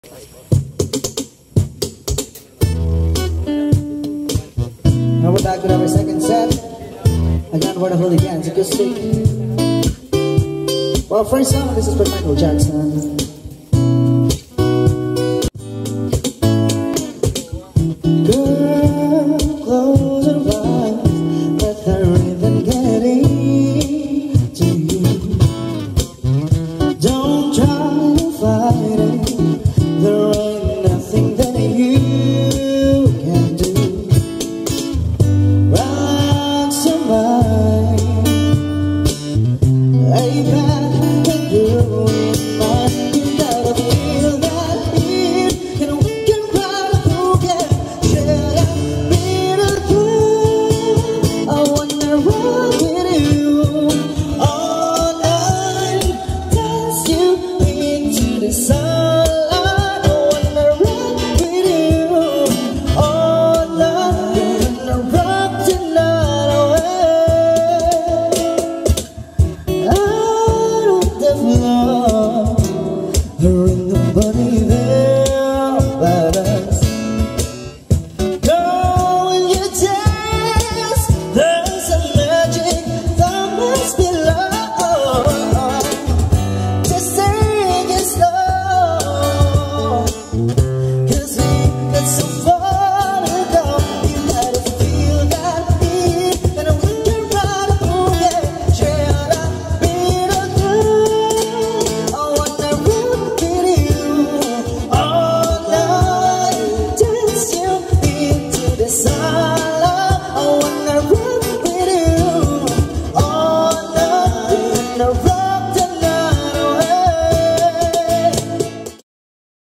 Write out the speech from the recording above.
Now we're back with our second set. Again, for the hooligans, acoustic. Well, first song, this is for Michael Jackson. Girl, close your eyes, let the rhythm get into you. Don't try to fight it, there ain't nothing that you can do. Rock somebody, lay back and do it, man. You gotta feel that heat, and we can ride together. Share that bitter cold. I wanna ride with you all night, dance you into the sunlight. I wanna ride with you all night, wanna rock the night away. Out of the floor, there ain't nobody there.